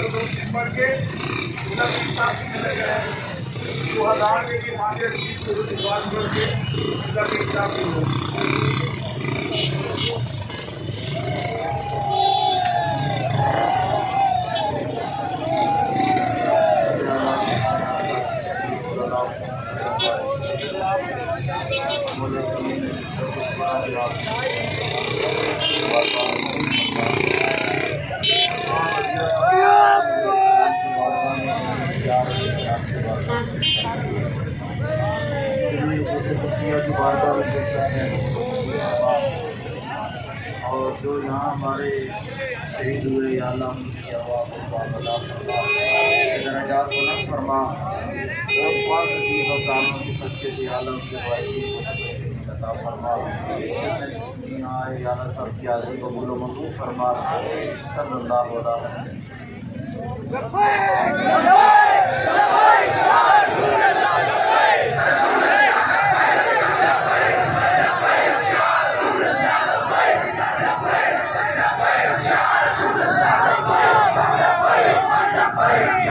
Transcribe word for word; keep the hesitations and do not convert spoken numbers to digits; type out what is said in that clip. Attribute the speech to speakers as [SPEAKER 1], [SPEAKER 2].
[SPEAKER 1] पढ़ के दो हजार में भी मांगे विश्वास करके और जो यहाँ हमारे शहीद हुए आलम दर्जात बुलंद फरमा और पाक की सच्चे से आलम के अता फरमा यहाँ आए आला सब की आदमी को कबूल मंजूर फरमा सल्लल्लाहु अलैहि वसल्लम।